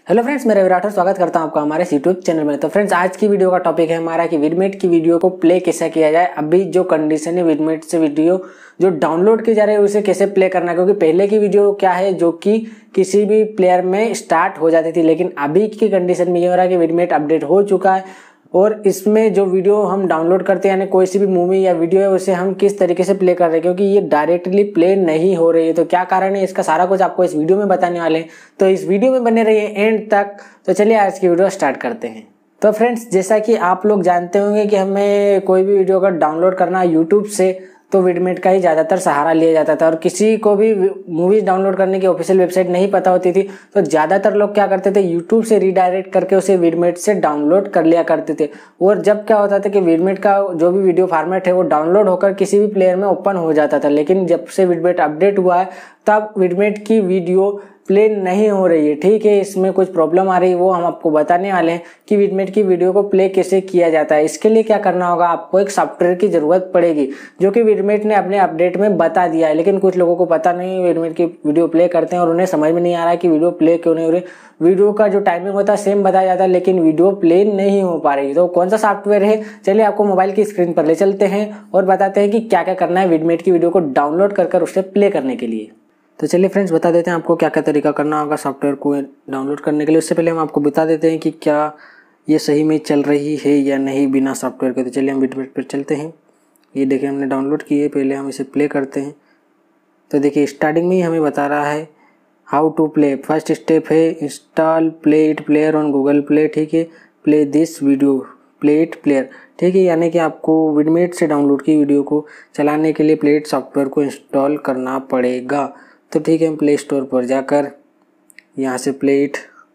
Hello friends, मैं रवि राठौर स्वागत करता हूं आपका हमारे यूट्यूब चैनल में। तो फ्रेंड्स, आज की वीडियो का टॉपिक है हमारा कि विडमेट की वीडियो को प्ले कैसे किया जाए। अभी जो कंडीशन है विडमेट से वीडियो जो डाउनलोड की जा रही है उसे कैसे प्ले करना है, क्योंकि पहले की वीडियो क्या है जो कि किसी भी प्लेयर में स्टार्ट हो जाती थी, लेकिन अभी की कंडीशन में ये हो रहा है कि विडमेट अपडेट हो चुका है और इसमें जो वीडियो हम डाउनलोड करते हैं यानी कोई सी भी मूवी या वीडियो है उसे हम किस तरीके से प्ले कर रहे हैं, क्योंकि ये डायरेक्टली प्ले नहीं हो रही है। तो क्या कारण है इसका सारा कुछ आपको इस वीडियो में बताने वाले हैं, तो इस वीडियो में बने रहिए एंड तक। तो चलिए आज की वीडियो स्टार्ट करते हैं। तो फ्रेंड्स, जैसा कि आप लोग जानते होंगे कि हमें कोई भी वीडियो का डाउनलोड करना यूट्यूब से तो विडमेट का ही ज़्यादातर सहारा लिया जाता था, और किसी को भी मूवीज डाउनलोड करने की ऑफिशियल वेबसाइट नहीं पता होती थी तो ज़्यादातर लोग क्या करते थे, यूट्यूब से रीडायरेक्ट करके उसे विडमेट से डाउनलोड कर लिया करते थे। और जब क्या होता था कि विडमेट का जो भी वीडियो फॉर्मेट है वो डाउनलोड होकर किसी भी प्लेयर में ओपन हो जाता था, लेकिन जब से विडमेट अपडेट हुआ है तब विडमेट की वीडियो प्ले नहीं हो रही है। ठीक है, इसमें कुछ प्रॉब्लम आ रही है, वो हम आपको बताने वाले हैं कि विडमेट की वीडियो को प्ले कैसे किया जाता है। इसके लिए क्या करना होगा, आपको एक सॉफ्टवेयर की जरूरत पड़ेगी जो कि विडमेट ने अपने अपडेट में बता दिया है, लेकिन कुछ लोगों को पता नहीं, विडमेट की वीडियो प्ले करते हैं और उन्हें समझ में नहीं आ रहा है कि वीडियो प्ले क्यों नहीं हो रही। वीडियो का जो टाइमिंग होता है सेम बताया जाता है, लेकिन वीडियो प्ले नहीं हो पा रही। तो कौन सा सॉफ्टवेयर है, चलिए आपको मोबाइल की स्क्रीन पर ले चलते हैं और बताते हैं कि क्या क्या करना है विडमेट की वीडियो को डाउनलोड कर उसे प्ले करने के लिए। तो चलिए फ्रेंड्स, बता देते हैं आपको क्या क्या तरीका करना होगा सॉफ्टवेयर को डाउनलोड करने के लिए। उससे पहले हम आपको बता देते हैं कि क्या ये सही में चल रही है या नहीं बिना सॉफ्टवेयर के। तो चलिए हम विडमेट पर चलते हैं। ये देखिए हमने डाउनलोड की है, पहले हम इसे प्ले करते हैं। तो देखिए स्टार्टिंग में ही हमें बता रहा है how to play. First step है install play it player on Google Play. ठीक है, play this video play it player. ठीक है, यानी कि आपको विडमेट से डाउनलोड की वीडियो को चलाने के लिए प्ले इट सॉफ्टवेयर को इंस्टॉल करना पड़ेगा। तो ठीक है, हम प्ले स्टोर पर जाकर यहाँ से प्ले इट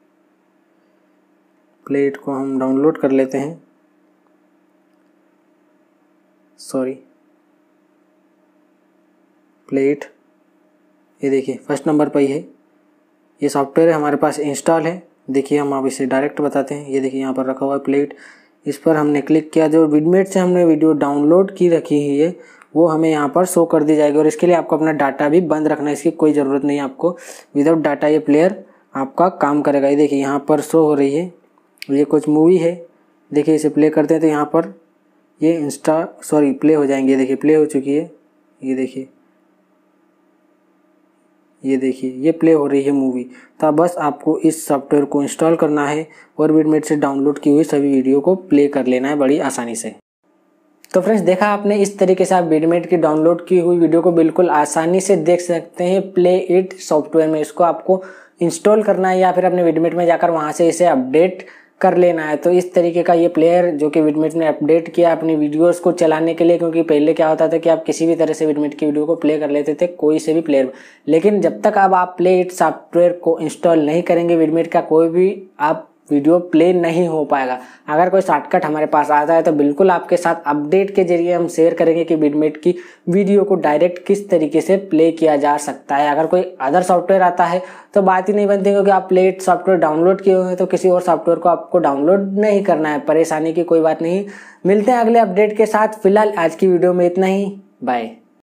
को हम डाउनलोड कर लेते हैं। प्ले इट, ये देखिए फर्स्ट नंबर पर ही है, ये सॉफ्टवेयर है हमारे पास इंस्टॉल है। देखिए हम आप इसे डायरेक्ट बताते हैं। ये देखिए यहाँ पर रखा हुआ है प्ले इट, इस पर हमने क्लिक किया। जो विडमेट से हमने वीडियो डाउनलोड की रखी है वो हमें यहाँ पर शो कर दी जाएगी, और इसके लिए आपको अपना डाटा भी बंद रखना है, इसकी कोई ज़रूरत नहीं है आपको। विदाउट डाटा ये प्लेयर आपका काम करेगा। ये देखिए यहाँ पर शो हो रही है, ये कुछ मूवी है। देखिए इसे प्ले करते हैं तो यहाँ पर ये प्ले हो जाएंगे। देखिए प्ले हो चुकी है, ये देखिए ये प्ले हो रही है मूवी। तो बस आपको इस सॉफ्टवेयर को इंस्टॉल करना है और विडमेट से डाउनलोड की हुई सभी वीडियो को प्ले कर लेना है बड़ी आसानी से। तो फ्रेंड्स, देखा आपने, इस तरीके से आप विडमेट की डाउनलोड की हुई वीडियो को बिल्कुल आसानी से देख सकते हैं प्ले इट सॉफ्टवेयर में। इसको आपको इंस्टॉल करना है या फिर अपने विडमेट में जाकर वहां से इसे अपडेट कर लेना है। तो इस तरीके का ये प्लेयर जो कि विडमेट ने अपडेट किया अपनी वीडियोस को चलाने के लिए, क्योंकि पहले क्या होता था कि आप किसी भी तरह से विडमेट की वीडियो को प्ले कर लेते थे कोई से भी प्लेयर में, लेकिन जब तक अब आप प्ले इट सॉफ्टवेयर को इंस्टॉल नहीं करेंगे विडमेट का कोई भी आप वीडियो प्ले नहीं हो पाएगा। अगर कोई शॉर्टकट हमारे पास आता है तो बिल्कुल आपके साथ अपडेट के जरिए हम शेयर करेंगे कि विडमेट की वीडियो को डायरेक्ट किस तरीके से प्ले किया जा सकता है। अगर कोई अदर सॉफ्टवेयर आता है तो बात ही नहीं बनती, क्योंकि आप प्ले इट सॉफ्टवेयर डाउनलोड किए हुए हैं तो किसी और सॉफ्टवेयर को आपको डाउनलोड नहीं करना है। परेशानी की कोई बात नहीं। मिलते हैं अगले अपडेट के साथ। फिलहाल आज की वीडियो में इतना ही, बाय।